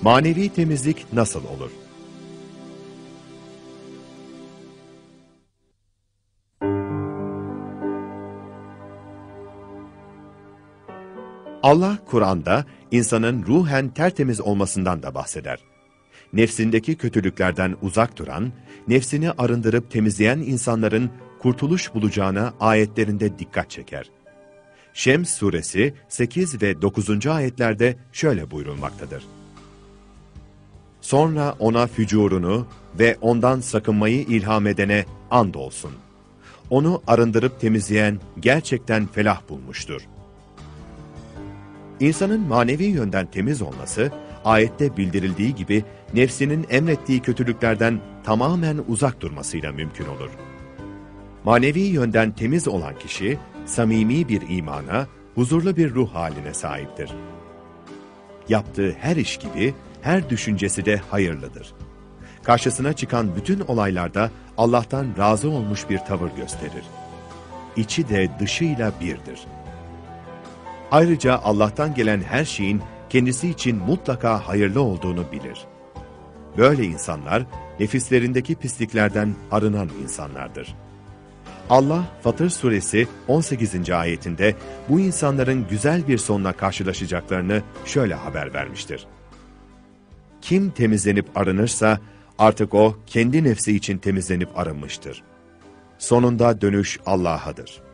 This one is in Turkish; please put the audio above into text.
Manevi temizlik nasıl olur? Allah Kur'an'da insanın ruhen tertemiz olmasından da bahseder. Nefsindeki kötülüklerden uzak duran, nefsini arındırıp temizleyen insanların kurtuluş bulacağına ayetlerinde dikkat çeker. Şems suresi 8 ve 9. ayetlerde şöyle buyurulmaktadır. Sonra ona fücurunu ve ondan sakınmayı ilham edene andolsun. Onu arındırıp temizleyen gerçekten felah bulmuştur. İnsanın manevi yönden temiz olması, ayette bildirildiği gibi nefsinin emrettiği kötülüklerden tamamen uzak durmasıyla mümkün olur. Manevi yönden temiz olan kişi, samimi bir imana, huzurlu bir ruh haline sahiptir. Yaptığı her iş gibi, her düşüncesi de hayırlıdır. Karşısına çıkan bütün olaylarda Allah'tan razı olmuş bir tavır gösterir. İçi de dışıyla birdir. Ayrıca Allah'tan gelen her şeyin kendisi için mutlaka hayırlı olduğunu bilir. Böyle insanlar, nefislerindeki pisliklerden arınan insanlardır. Allah, Fatır suresi 18. ayetinde bu insanların güzel bir sonla karşılaşacaklarını şöyle haber vermiştir. Kim temizlenip arınırsa, artık o kendi nefsi için temizlenip arınmıştır. Sonunda dönüş Allah'adır.